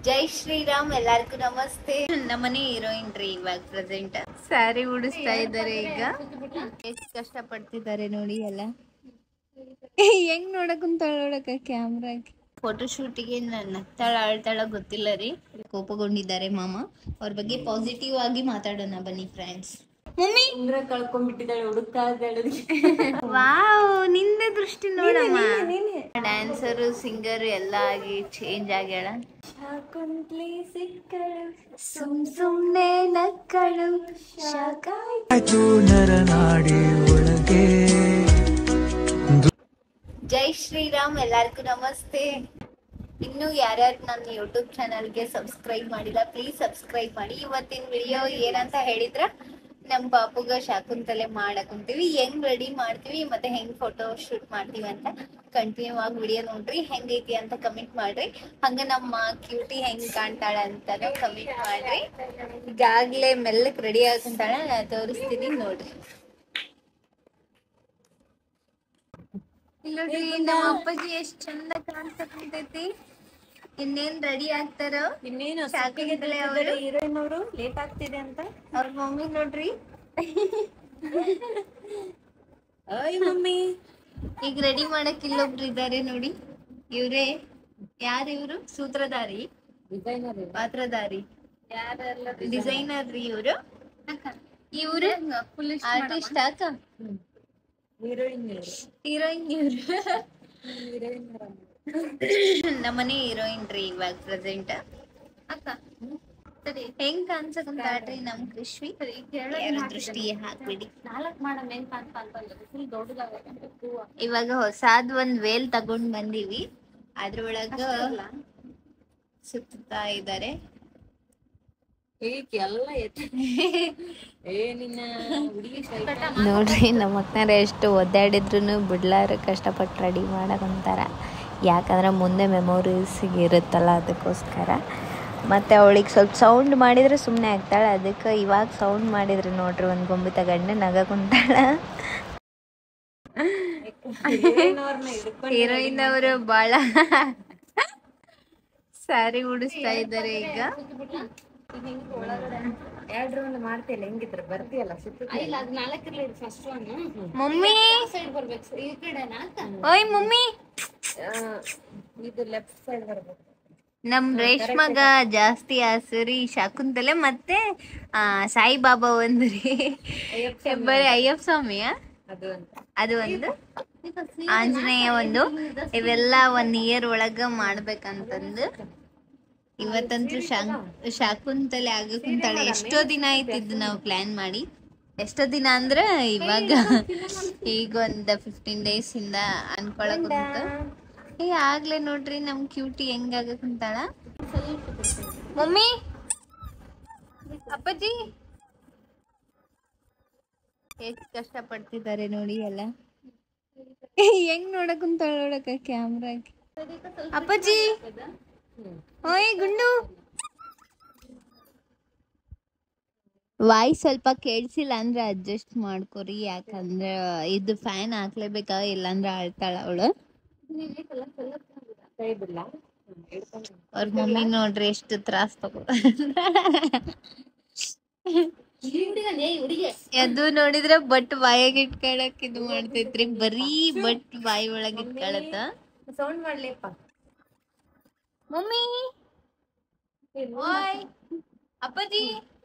ಜೈ ಶ್ರೀರಾಮ್. ಎಲ್ಲರಿಗೂ ನಮಸ್ತೆ. ನಮ್ಮನೆ ಹೀರೋಯಿನ್ ರೀ ಇವಾಗ ಪ್ರೆಸೆಂಟ್ ಸ್ಯಾರಿ ಉಡಿಸ್ತಾ ಇದ್ದಾರೆ. ಈಗ ಎಷ್ಟು ಕಷ್ಟ ಪಡ್ತಿದ್ದಾರೆ ನೋಡಿ ಎಲ್ಲ. ಹೆಂಗ್ ನೋಡಕ್ ನೋಡಕ ಕ್ಯಾಮ್ರಾಗೆ ಫೋಟೋ ಶೂಟಿಗೆ ನಗ್ತಾಳ ಅಳ್ತಾಳ ಗೊತ್ತಿಲ್ಲ ರೀ. ಕೋಪಗೊಂಡಿದ್ದಾರೆ ಮಾಮ. ಅವ್ರ ಬಗ್ಗೆ ಪಾಸಿಟಿವ್ ಆಗಿ ಮಾತಾಡೋಣ ಬನ್ನಿ ಫ್ರೆಂಡ್ಸ್. ಮಮ್ಮಿ ಕಳ್ಕೊಂಡ್ಬಿಟ್ಟಿದ್ದಾಳೆ, ಹುಡುಕ್ತಾ ಇದ್ದಾಳೆ. ವಾವ್, ನಿಂದ ದೃಷ್ಟಿ ನೋಡಮ್ಮ. ಡ್ಯಾನ್ಸರು ಸಿಂಗರ್ ಎಲ್ಲ ಆಗಿ ಚೇಂಜ್ ಆಗ್ಯಾಳ. ಸುಮ್ ಸುಮ್ನೆ ನಕ್ಕಳು ನರನಾಡಿ ಒಳಗೆ. ಜೈ ಶ್ರೀರಾಮ್. ಎಲ್ಲರಿಗೂ ನಮಸ್ತೆ. ಇನ್ನು ಯಾರ್ಯಾರು ನನ್ನ ಯೂಟ್ಯೂಬ್ ಚಾನಲ್ಗೆ ಸಬ್ಸ್ಕ್ರೈಬ್ ಮಾಡಿಲ್ಲ ಪ್ಲೀಸ್ ಸಬ್ಸ್ಕ್ರೈಬ್ ಮಾಡಿ. ಇವತ್ತಿನ ವಿಡಿಯೋ ಏನಂತ ಹೇಳಿದ್ರ, ನಮ್ ಪಾಪುಗ ಶಾಕುಂತಲೆ ಮಾಡಕುಂತೀವಿ, ಹೆಂಗ್ ರೆಡಿ ಮಾಡ್ತೀವಿ ಮತ್ತೆ ಹೆಂಗ್ ಫೋಟೋ ಶೂಟ್ ಮಾಡ್ತೀವಿ ಅಂತ ಕಂಟಿನ್ಯೂ ಆಗಿ ವಿಡಿಯೋ ನೋಡ್ರಿ. ಹೆಂಗೈತಿ ಅಂತ ಕಮೆಂಟ್ ಮಾಡ್ರಿ. ಹಂಗ ನಮ್ಮ ಕ್ಯೂಟಿ ಹೆಂಗ್ ಕಾಣ್ತಾಳ ಅಂತಾನು ಕಮೆಂಟ್ ಮಾಡ್ರಿ. ಈಗಾಗ್ಲೇ ಮೆಲ್ಲಕ್ ರೆಡಿ ಆಗಂತಾಳ, ತೋರಿಸ್ತೀನಿ ನೋಡ್ರಿ. ಇಲ್ಲೋಡ್ರಿ ನಮ್ಮ ಅಪ್ಪಾಜಿ ಎಷ್ಟ್ ಚಂದ ಕಾಣ್ಸಕಂತೈತಿ. ಇನ್ನೇನ್ ರೆಡಿ ಆಗ್ತಾರೋ ಇನ್ನೇನು ಹೀರೋಯಿನ್ ಅವರು ಲೇಟ್ ಆಗ್ತಿದೆ ಅಂತ ಅವ್ರ ಮಮ್ಮಿ ನೋಡ್ರಿ. ಓಯ್ ಮಮ್ಮಿ, ಈಗ ರೆಡಿ ಮಾಡಕ್ ಇಲ್ಲೊಬ್ರು ಇದ್ದಾರೆ ನೋಡಿ. ಇವ್ರೇ ಯಾರು? ಇವ್ರು ಸೂತ್ರಧಾರಿ, ಪಾತ್ರಧಾರಿ, ಡಿಸೈನರ್ ರೀ ಇವ್ರು. ಇವ್ರು ಆರ್ಟಿಸ್ಟ್ ಅಕ್ಕ, ಹೀರೋಯಿನ್ ಇವ್ರು ನಮ್ಮನೆ ಹೀರೋಯಿನ್ ರೀ ಇವಾಗ ಪ್ರೆಸೆಂಟ್. ಅಕ್ಕ ಸರಿ ಹೆಂಗ್ ಕಾಣ್ಸಕಂತಾಳ್ರಿ ನಮ್ ಕೃಷ್ವಿ. ದೃಷ್ಟಿ ಹಾಕ್ಬಿಡಿ. ಇವಾಗ ಹೊಸಾದ್ ಒಂದ್ ವೇಲ್ ತಗೊಂಡ್ ಬಂದೀವಿ, ಅದ್ರೊಳಗ ಸುತ್ತಾ ಇದ್ದಾರೆ. ನೋಡ್ರಿ ನಮ್ಮ ಅಕ್ಕನ ಎಷ್ಟು ಒದ್ದಾಡಿದ್ರು ಬಿಡ್ಲಾರ ಕಷ್ಟಪಟ್ಟು ರೆಡಿ ಮಾಡಕಂತಾರ. ಯಾಕಂದ್ರೆ ಮುಂದೆ ಮೆಮೊರೀಸ್ ಇರುತ್ತಲ್ಲ, ಅದಕ್ಕೋಸ್ಕರ. ಮತ್ತು ಅವಳಿಗೆ ಸ್ವಲ್ಪ ಸೌಂಡ್ ಮಾಡಿದರೆ ಸುಮ್ಮನೆ ಆಗ್ತಾಳೆ. ಅದಕ್ಕೆ ಇವಾಗ ಸೌಂಡ್ ಮಾಡಿದ್ರಿ ನೋಡ್ರಿ, ಒಂದು ಗೊಂಬೆ ತಗೊಂಡು ನಗ ಕುಂತಾಳ. ಹೀರೋಯಿನ್ ಅವರು ಬಾಳ ಸ್ಯಾರಿ ಉಡಿಸ್ತಾ ಇದ್ದಾರೆ ಈಗ. ಮಾಡ್ತಿಯಲ್ಲ, ಹೆಂಗಿದ್ರು ಬರ್ತೀಯಲ್ಲ. ಮಮ್ಮಿ ಓಯ್ ಮಮ್ಮಿ, ಇದು ಲೆಫ್ಟ್ ಸೈಡ್ ಬರ್ಬೇಕು. ನಮ್ ರೇಷ್ಮಗ ಜಾಸ್ತಿ ಆಸರಿ ಶಾಕುಂತಲೆ ಮತ್ತೆ ಸಾಯಿಬಾಬಾ ಒಂದ್ರಿ. ಬರೀ ಅಯ್ಯಪ್ಪ ಸ್ವಾಮಿಯ ಅದು ಒಂದು, ಆಂಜನೇಯ ಒಂದು, ಇವೆಲ್ಲ 1 ಇಯರ್ ಒಳಗ ಮಾಡ್ಬೇಕಂತಂದು ಇವತ್ತಂತೂ ಶಾಕುಂತಲೆ ಆಗಕುಂತಾಳೆ. ಎಷ್ಟೋ ದಿನ ಆಯ್ತಿದ್ದು ನಾವು ಪ್ಲಾನ್ ಮಾಡಿ. ಎಷ್ಟೋ ದಿನ ಅಂದ್ರ ಇವಾಗ ಈಗ ಒಂದ್ 15 days ಇಂದ ಅನ್ಕೊಳಕ್ ಆಗ್ಲೇ ನೋಡ್ರಿ ನಮ್ ಕ್ಯೂಟಿ ಹೆಂಗ್ ಆಗಕುಂತಾಳ. ಮಮ್ಮಿ, ಅಪ್ಪಾಜಿ ಎಷ್ಟ್ ಕಷ್ಟ ಪಡ್ತಿದ್ದಾರೆ ನೋಡಿ ಎಲ್ಲ. ಹೆಂಗ್ ನೋಡಕುಂತಾಳ ನೋಡಕ ಕ್ಯಾಮ್ರಾಗೆ. ಅಪ್ಪಾಜಿ ಓಯ್ ಗುಂಡು, ವಾಯ್ಸ್ ಸ್ವಲ್ಪ ಕೇಳಿಸಿಲ್ಲ ಅಂದ್ರೆ ಅಡ್ಜಸ್ಟ್ ಮಾಡ್ಕೊರಿ. ಯಾಕಂದ್ರೆ ಇದು ಫ್ಯಾನ್ ಹಾಕ್ಲೇಬೇಕಾ, ಇಲ್ಲಾಂದ್ರೆ ಅಳ್ತಾಳ ಅವಳು. ಅವ್ರ ಮಮ್ಮಿ ನೋಡ್ರಿ ಎಷ್ಟು ತ್ರಾಸ್ ತಗೋ. ಅದು ನೋಡಿದ್ರೆ ಬಟ್ ಬಾಯಾಗ ಇಟ್ಕೊಳಕ್ ಇದು ಮಾಡ್ತೈತ್ರಿ. ಬರೀ ಬಟ್ ಬಾಯಿ ಒಳಗ ಇಟ್ಕೊಳತ್ತ. Sound ಮಾಡ್ಲಿಪ್ಪ mummy. ಓಯ್ ಅಪ್ಪಾಜಿ,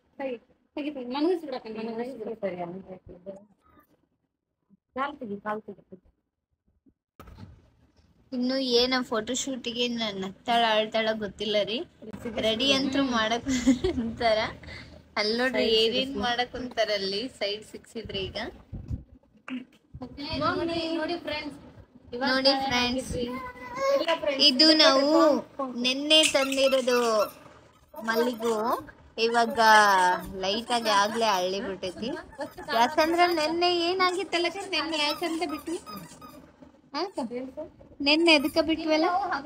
ಇನ್ನು ಏನ ಫೋಟೋ ಶೂಟಿಗೆ ನಗ್ತಾಳ ಅಳ್ತಾಳ ಗೊತ್ತಿಲ್ಲ ರೀ. ರೆಡಿ ಅಂತೂ ಮಾಡಕ್ ಅಂತಾರ. ಅಲ್ಲಿ ನೋಡ್ರಿ ಏನೇನ್ ಮಾಡಕ್ ಅಂತಾರ. ಅಲ್ಲಿ ಸೈಡ್ ಸಿಕ್ಸಿದ್ರಿ ಈಗ ನೋಡಿ ಫ್ರೆಂಡ್ಸ್. ಇದು ನಾವು ನೆನ್ನೆ ತಂದಿರೋದು ಮಲ್ಲಿಗೂ. ಇವಾಗ ಲೈಟ್ ಆಗಿ ಆಗ್ಲೇ ಹಳ್ಳಿ ಬಿಟ್ಟೈತಿ. ಯಾಕಂದ್ರ ನೆನ್ನೆ ಏನಾಗಿತ್ತಲ್ಲ, ನೆನ್ನೆ ಯಾಕಂತ ಬಿಟ್ವಿ, ನೆನ್ನೆ ಎದಕ್ಕ ಬಿಟ್ವಲ್ಲ,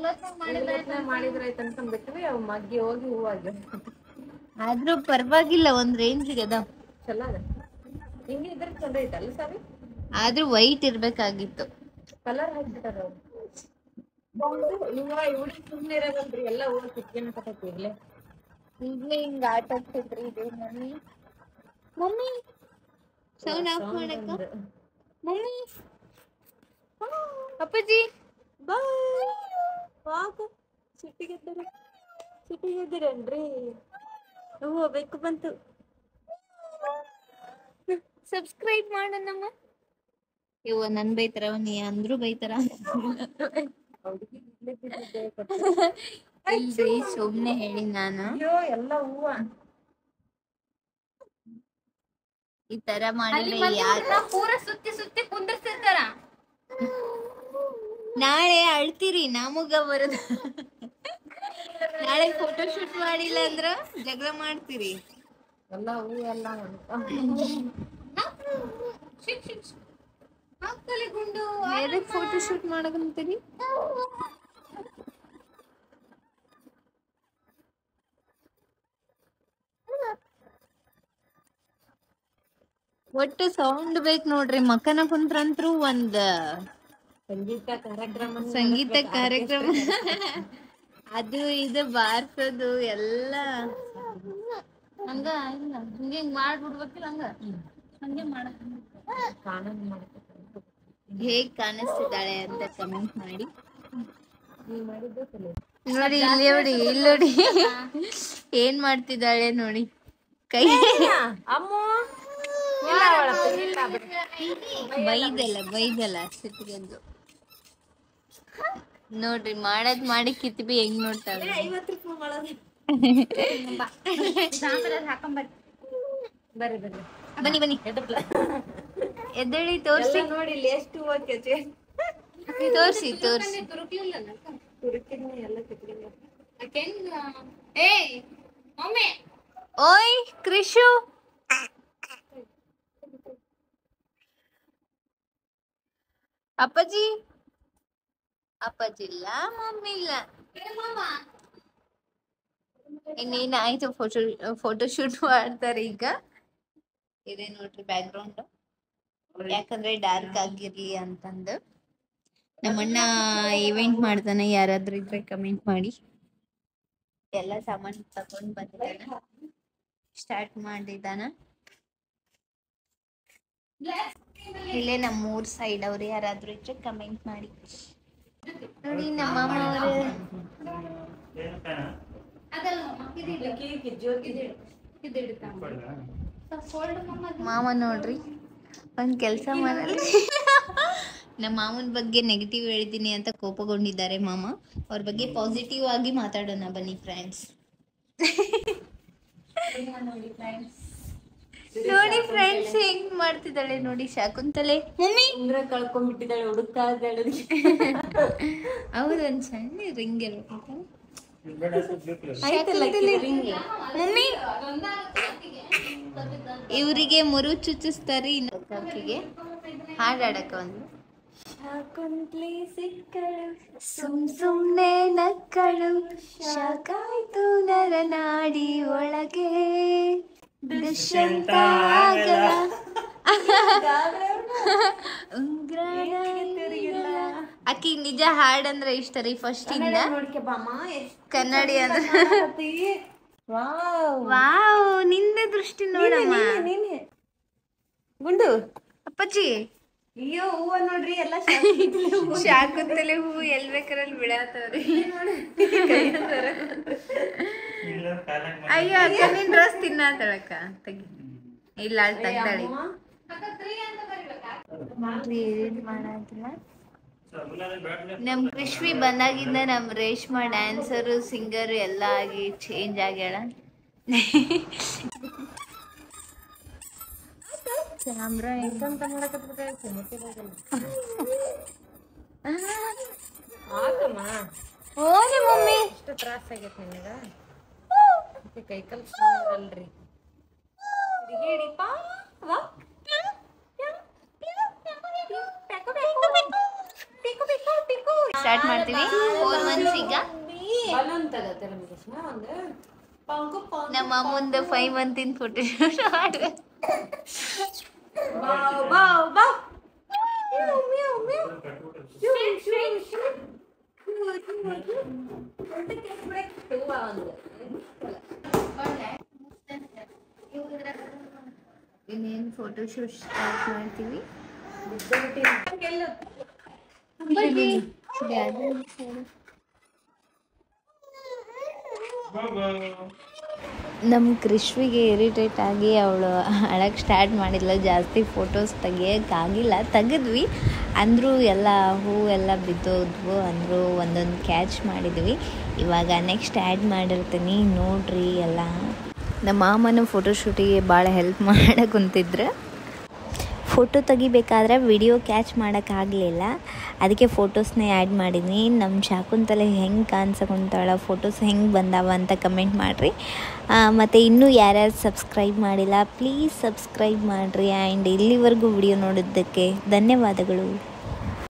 ಆದ್ರೂ ಪರವಾಗಿಲ್ಲ, ಒಂದ್ ರೇಂಜಿಗೆ ಅದ. ಆದ್ರೂ ವೈಟ್ ಇರ್ಬೇಕಾಗಿತ್ತು. ಕಲರ್ ಹಾಕ್ಬಿಟ್ಟಾರ. ಸುಮ್ನೆ ಇರೋದಲ್ರಿ ಎಲ್ಲ ಹೂವ ಕಿತ್ಕೊಂಡ್ಕತ್ತೈತಿ ಇರ್ಲೆ ಈಗಲೇ ಹಿಂಗ ಆಟ ಆಗ್ತಿದ್ರಿ ಇದು ಮಮ್ಮಿ ಮಮ್ಮಿ ಸೌಂಡ್ ಆಫ್ ಮಾಡಕ್ಕ ಮಮ್ಮಿ ಅಪ್ಪಾಜಿ ವಾಕ್ ಸಿಟ್ಟಿಗೆದ್ದೀರೇನ್ರಿ ಹೂವ ಬೇಕು ಬಂತು ಸಬ್ಸ್ಕ್ರೈಬ್ ಮಾಡಣ್ಣಮ್ಮ ಇವ ನನ್ ಬೈತಾರ ನೀ ಅಂದ್ರು ಬೈತಾರ ಇಲ್ರಿ ಸುಮ್ನೆ ಹೇಳಿ ನಾನು ಅಯ್ಯೋ ಎಲ್ಲ ಹೂವ ಈ ತರ ಮಾಡಿದ್ರೆ ಯಾರು ಪೂರ ಸುತ್ತಿ ಕುಂದಿರ್ಸಿರ್ತಾರ ನಾಳೆ ಅಳ್ತೀರಿ ನಮಗ ಬರೋದು ನಾಳೆ ಫೋಟೋ ಶೂಟ್ ಮಾಡಿಲ್ಲ ಅಂದ್ರ ಜಗಳ ಮಾಡ್ತೀರಿ ಎಲ್ಲ ಹೂ ಎಲ್ಲ ಗುಂಡು ಫೋಟೋ ಶೂಟ್ ಮಾಡಕಂತೀರಿ ಒಟ್ಟು ಸೌಂಡ್ ಬೇಕು ನೋಡ್ರಿ ಮಕ್ಕನ ಕುಂತ್ರಂತ್ರು ಒಂದ್ ಸಂಗೀತ ಕಾರ್ಯಕ್ರಮ ಅದು ಇದು ಬಾರ್ಸೋದು ಎಲ್ಲ ಹಂಗ ಇಲ್ಲ ಹಂಗೆ ಮಾಡ್ಬಿಡ್ಬೇಕಿಲ್ಲ ಹಂಗ ಹಂಗೆ ಮಾಡಕ್ ಹೇಗ್ ಕಾಣಿಸ್ತಿದ್ದಾಳೆ ಅಂತ ಕಮೆಂಟ್ ಮಾಡಿ ನೋಡಿ ಇಲ್ಲಿ ನೋಡಿ ಇಲ್ಲಿ ನೋಡಿ ಏನ್ ಮಾಡ್ತಿದ್ದಾಳೆ ನೋಡಿ ಕೈ ಬೈದಲ್ಲ ಸಿಟ್ಟಿಗೆಂದು ನೋಡ್ರಿ ಮಾಡದ್ ಮಾಡಿ ಕಿತ್ಬಿ ಹೆಂಗ್ ನೋಡ್ತಾಳೆ ಬನ್ನಿ ಬನ್ನಿ ಎದ್ದೇಳಿ ತೋರ್ಸಿ ನೋಡಿ ಎಷ್ಟು ತೋರ್ಸಿ ಓಯ್ ಕೃಷು ಅಪ್ಪಾಜಿ ಇಲ್ಲ ಮಮ್ಮಿ ಇಲ್ಲ ಇನ್ನೇನಾಯ್ತು ಫೋಟೋ ಶೂಟ್ ಮಾಡ್ತಾರೆ ಈಗ ಇದೆ ನೋಡ್ರಿ ಬ್ಯಾಕ್ ಗ್ರೌಂಡ್ ಯಾಕಂದ್ರೆ ಡಾರ್ಕ್ ಆಗಿರ್ಲಿ ಅಂತಂದು ನಮ್ಮಣ್ಣ ಇವೆಂಟ್ ಮಾಡ್ತಾನೆ ಯಾರಾದ್ರೂ ಇದ್ರೆ ಕಮೆಂಟ್ ಮಾಡಿ ಎಲ್ಲ ಸಾಮಾನು ತಗೊಂಡ್ ಬಂದಿದ್ದಾನ ಸ್ಟಾರ್ಟ್ ಮಾಡಿದ್ದಾನ ಇಲ್ಲೇ ನಮ್ಮ ಊರ್ ಸೈಡ್ ಅವ್ರು ಯಾರಾದ್ರೂ ಇದ್ರೆ ಕಮೆಂಟ್ ಮಾಡಿ ನೋಡಿ ನಮ್ಮ ಮಾಮ ನೋಡ್ರಿ ಒಂದ್ ಕೆಲ್ಸ ಮಾಡಲ್ಲ ನಮ್ಮ ಮಾಮನ ಬಗ್ಗೆ ನೆಗೆಟಿವ್ ಹೇಳ್ತೀನಿ ಅಂತ ಕೋಪಗೊಂಡಿದ್ದಾರೆ ಮಾಮ ಅವ್ರ ಬಗ್ಗೆ ಪಾಸಿಟಿವ್ ಆಗಿ ಮಾತಾಡೋಣ ಬನ್ನಿ ಫ್ರೆಂಡ್ಸ್ ನೋಡಿ ಫ್ರೆಂಡ್ಸ್ ಹೆಂಗ್ ಮಾಡ್ತಿದ್ದಾಳೆ ನೋಡಿ ಶಾಕುಂತಲೆ ಮಮ್ಮಿ ಕಳ್ಕೊಂಡ್ಬಿಟ್ಟಿದ್ದಾಳೆ ಹುಡುಕ್ತಾ ಇದ್ದಾಳೆ ಹೌದೊಂದ್ ಸಣ್ಣ ರಿಂಗ್ ಮಮ್ಮಿ ಇವರಿಗೆ ಮುರು ಚುಚ್ಚಿಸ್ತಾರೆ ಇನ್ನೊಂದಿಗೆ ಹಾಡಾಡಕ ಒಂದು ಸುಮ್ನೆ ನಕ್ಕಳು ಶಾಕಾಯ್ತು ನರನಾಡಿ ಒಳಗೆ ದುಷ್ಯಂತ ಆಕಿ ನಿಜ ಹಾಡಂದ್ರೆ ಇಷ್ಟ ರೀ ಫಸ್ಟ್ ಇಂದ ಕನ್ನಡಿ ಅಂದ್ರೆ ವಾವ್ ನಿಂದ ದೃಷ್ಟಿ ನೋಡಮ್ಮ ಗುಂಡು ಅಪ್ಪಾಜಿ ಅಯ್ಯೋ ಹೂವ ನೋಡ್ರಿ ಎಲ್ಲ ಶಾಕುತ್ತಲೆ ಹೂವು ಎಲ್ ಬೇಕಾರಲ್ಲಿ ಬಿಡಾತವ್ರಿ ಅಯ್ಯೋ ಅಕ್ಕ ನಿನ್ ಡ್ರೆಸ್ ತಿನ್ನತ್ತಳಕ್ಕ ತೆಗಿ ಇಲ್ಲ ಅಲ್ಲಿ ತೆಗ್ದಾಳಿ ನಮ್ ಕೃಷ್ವಿ ಬಂದಾಗಿಂದ ನಮ್ ರೇಷ್ಮಾ ಡ್ಯಾನ್ಸರು ಸಿಂಗರ್ ಎಲ್ಲ ಆಗಿ ಚೇಂಜ್ ಆಗ್ಯಾಳ ಕ್ಯಾಮ್ರಾ ಹೆಂಗಂತ ಆಕಮ್ಮ ಓದಿ ಮಮ್ಮಿ ಎಷ್ಟು ತ್ರಾಸ ಆಗೈತೆ ನಿನಗ ಕೈಕಲ್ ಅಲ್ರಿ ಸ್ಟಾರ್ಟ್ ಮಾಡ್ತೀವಿ 4 months ಈಗ ನಮ್ಮ ಮುಂದೆ 5 month ಇನ್ ಫೋಟೋ ಇನ್ನೇನು ಫೋಟೋಶೂಟ್ ಸ್ಟಾರ್ಟ್ ಮಾಡ್ತೀವಿ. ನಮ್ಮ ಕೃಷ್ವಿಗೆ ಇರಿಟೇಟ್ ಆಗಿ ಅವಳು ಅಳಕ್ಕೆ ಸ್ಟಾರ್ಟ್ ಮಾಡಿಲ್ಲ. ಜಾಸ್ತಿ ಫೋಟೋಸ್ ತೆಗಿಯೋಕ್ಕಾಗಿಲ್ಲ, ತೆಗೆದ್ವಿ ಅಂದರೂ ಎಲ್ಲ ಹೂವೆಲ್ಲ ಬಿದ್ದೋದ್ವು. ಅಂದರೂ ಒಂದೊಂದು ಕ್ಯಾಚ್ ಮಾಡಿದ್ವಿ. ಇವಾಗ ನೆಕ್ಸ್ಟ್ ಆ್ಯಡ್ ಮಾಡಿರ್ತೀನಿ ನೋಡ್ರಿ ಎಲ್ಲ. ನಮ್ಮ ಮಾಮನ ಫೋಟೋಶೂಟಿಗೆ ಭಾಳ ಹೆಲ್ಪ್ ಮಾಡಕ್ಕೆ ಕುಂತಿದ್ರು. ಫೋಟೋ ತೆಗಿಬೇಕಾದ್ರೆ ವಿಡಿಯೋ ಕ್ಯಾಚ್ ಮಾಡೋಕ್ಕಾಗಲಿಲ್ಲ, ಅದಕ್ಕೆ ಫೋಟೋಸ್ನೇ ಆ್ಯಡ್ ಮಾಡಿದ್ನಿ. ನಮ್ಮ ಶಾಕುಂತಲೆ ಹೆಂಗೆ ಕಾಣಿಸ್ಕೊಂತಾಳ, ಫೋಟೋಸ್ ಹೆಂಗೆ ಬಂದಾವ ಅಂತ ಕಮೆಂಟ್ ಮಾಡಿರಿ. ಮತ್ತು ಇನ್ನೂ ಯಾರ್ಯಾರು ಸಬ್ಸ್ಕ್ರೈಬ್ ಮಾಡಿಲ್ಲ ಪ್ಲೀಸ್ ಸಬ್ಸ್ಕ್ರೈಬ್ ಮಾಡಿರಿ. ಆ್ಯಂಡ್ ಇಲ್ಲಿವರೆಗೂ ವಿಡಿಯೋ ನೋಡಿದ್ದಕ್ಕೆ ಧನ್ಯವಾದಗಳು.